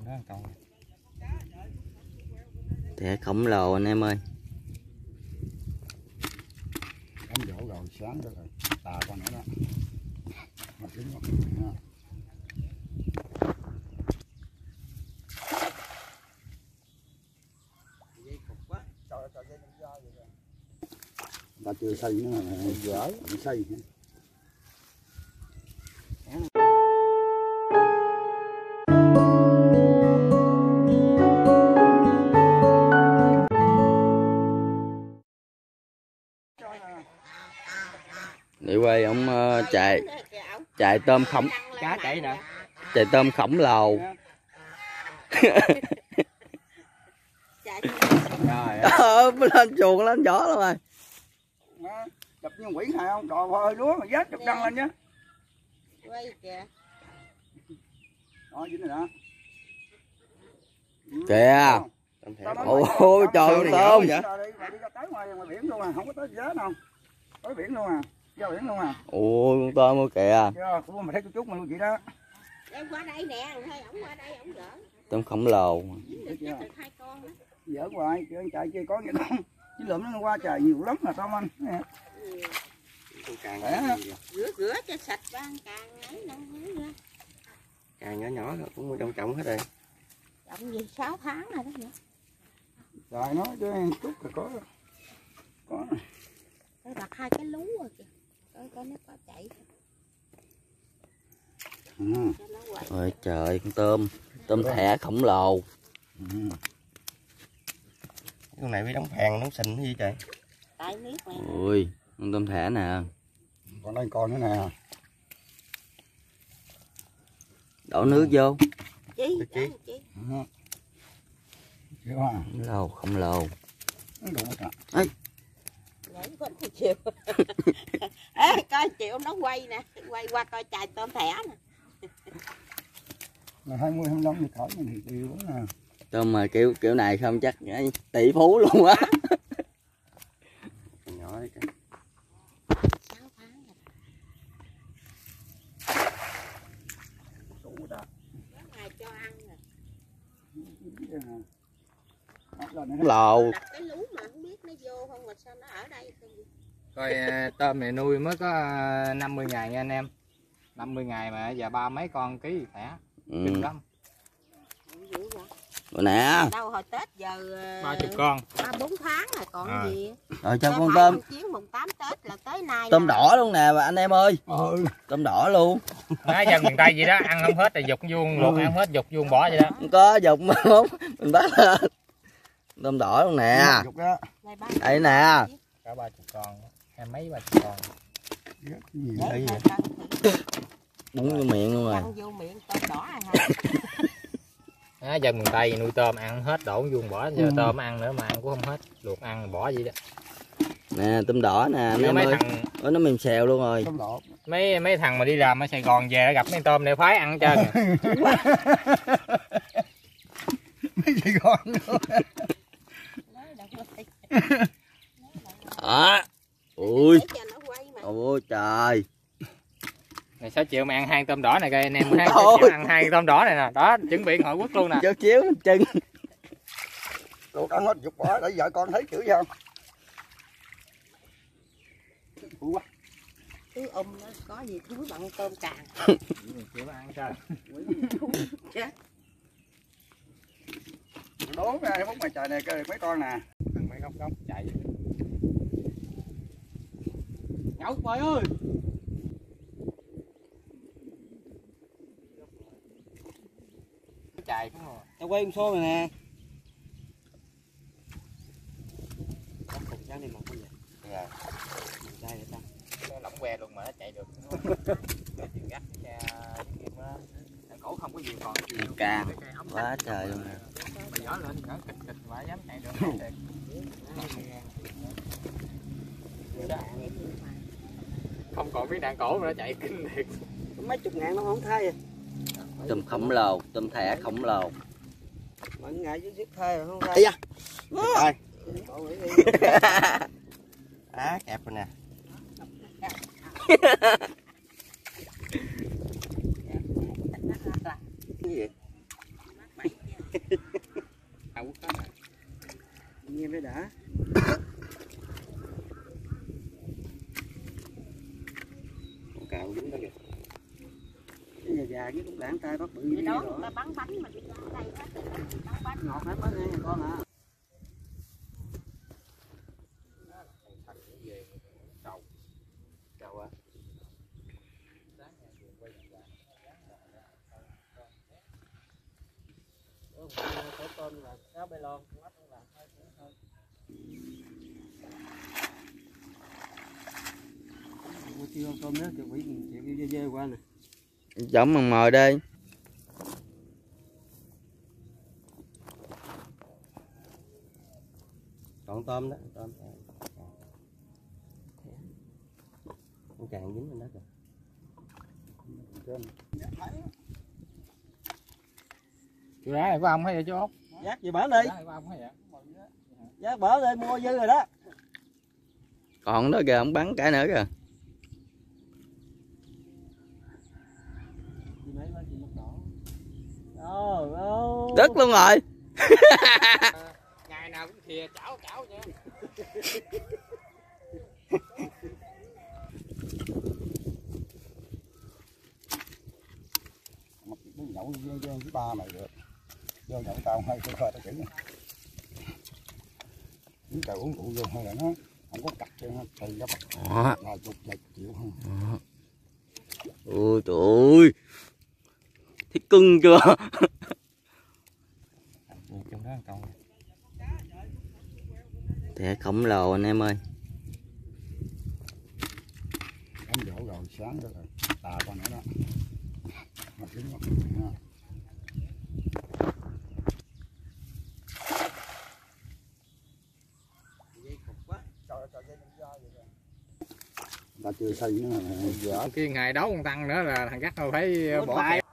đó con. Thẻ khổng lồ anh em ơi. Cắm dỗ rồi sáng đó rồi. Tà con nữa đó. Mà trứng đó. Ta chưa xây nữa là dở, mình xây. Để quay ông chạy tôm khổng Cá chạy nè. chạy tôm khổng lồ. Lên chuồng lên gió luôn rồi. Chụp như quỷ hài không? Trời ơi lúa mà vết chụp đăng lên nhá. Quay kìa. Đó dính rồi đó. Kìa. Ôi trời ơi tôm vậy. Đi ra tới ngoài biển luôn à, không có tới giá đâu. Tới biển luôn à. Ra biển luôn à. Ôi con tôm ơi kìa. Cũng mà thấy chút mà luôn chị đó. Em qua đây nè, thôi ổng qua đây ổng gỡ. Tôm khổng lồ. Được 2 con đó. Dở hoài, chứ anh chạy chơi có vậy đâu. Chứ lượm nó qua trời nhiều lắm mà tôm anh. Rửa cho sạch ba càng ấy nâng ra. Càng nhỏ nhỏ cũng trong trọng hết rồi. Trọng gì 6 tháng rồi đó nữa. Trời nó chứ chút rồi có này. Tôi đặt 2 cái lú rồi kìa. Coi nó có chạy. Ôi trời con tôm thẻ khổng lồ. Con này với đóng phèn đóng sình gì trời. Tại nước này. Ui con tôm thẻ nè. Còn đây con nữa nè. Đổ nước vô. Chi? Khổng lồ. Nhảy con chịu. Ê coi chịu nó quay nè, quay qua coi chài tôm thẻ nè. Là 20-25 thì khỏi thì tiêu quá nè. Tôm mà kiểu này không chắc tỷ phú luôn á. Nhỏ đấy kìa. 6 tháng rồi. Sủ đó. Ngày cho ăn rồi. Lồ. Đặt cái lú mà không biết nó vô không mà sao nó ở đây không vậy? Coi tôm này nuôi mới có 50 ngày nha anh em. 50 ngày mà giờ 3 mấy con ký thẻ. Kinh lắm. Rồi nè. Đâu hồi Tết giờ 30 con. 3-4 tháng rồi còn gì. Rồi cho con tôm. Chiến mùng 8 Tết là tới nay. Tôm đỏ luôn nè anh em ơi. Tôm đỏ luôn. Má dân miền Tây gì đó, ăn không hết thì dục vuông luộc, ăn không hết dục vuông bỏ vậy đó. Không có dục mà không. Mình bắt lên. Tôm đỏ luôn nè. Đây nè. Cả 30 con, 20 mấy 30 con. Gì vậy? Búng vô miệng luôn rồi. Ăn vô miệng tôm đỏ hả? Dân miền Tây nuôi tôm ăn không hết đổ vuông bỏ, giờ tôm ăn nữa mà ăn cũng không hết, luộc ăn bỏ vậy đó. Nè tôm đỏ nè anh em ơi. Nó mềm xèo luôn rồi. Mấy thằng mà đi làm ở Sài Gòn về gặp mấy tôm này phái ăn hết trơn. Mấy chị con nữa. Ui. Ôi trời. Này 6 triệu mà ăn 2 tôm đỏ này coi anh em, 2 triệu ăn 2 tôm đỏ này nè. Đó, chuẩn bị hội quốc luôn nè. Cho chiếu chân. Cô con hết dục bỏ để vợ con thấy chữ sao? Thứ nó có gì thúi bằng tôm càng. Chịu ăn sao? Chết. Đố cái bóng ngoài trời này coi mấy con nè. Mấy góc chạy. Nhậu bơi ơi. Chạy cũng rồi. Tao quay con xô này nè. Có cục trắng đi một cái gì? Dạ. Đây vậy ta. Nó lỏng que luôn mà nó chạy được. Cái chuyện gắt cái kim á. Cổ không có gì còn gì. Cà. Quá trời luôn nè. Mà gió lên nữa kịch kịch mà dám chạy được. Không còn biết đạn cổ mà nó chạy kinh thiệt. Mấy chục ngàn nó không thay. Tôm khổng lồ, tôm thẻ khổng lồ. Mọi ngày chứ giết thay rồi không thay. Ây da. Thôi. Á kẹp rồi nè. Cái gì? Thì đó người ta bắn bánh mà đi ra đây đó, bắn bánh ngọt hết bánh nghe con hả? Chào á. Có tôm là cá bê lon, mắt là thôi. Chưa tôm nữa thì quỷ chịu dê qua nè. Chấm bằng mồi đây. Còn tôm đó, tôm. Con càng dính lên đất rồi. Chú đá của ông hay vậy chú Út? Giác gì bển đi. Giác bển đi mua dư rồi đó. Còn đó kìa, ông bắn cái nữa kìa. Đứt luôn rồi. Ngày nào cũng thìa chảo nha. Nhậu với ba mày được. Vô nhậu tao hơi coi tao chữ. Những trời uống rượu vô thôi là nó không có cặt cho nó tùy nó bật. Vài chục triệu không. Ôi trời ơi. Thấy cưng chưa? Trong đó con. Thẻ khổng lồ anh em ơi. Đánh dỗ rồi sáng đó rồi. Tà con nữa đó. Mà kính nó. Ta chưa xây nữa. Kia ngày đấu con tăng nữa là thằng Cắt phải bỏ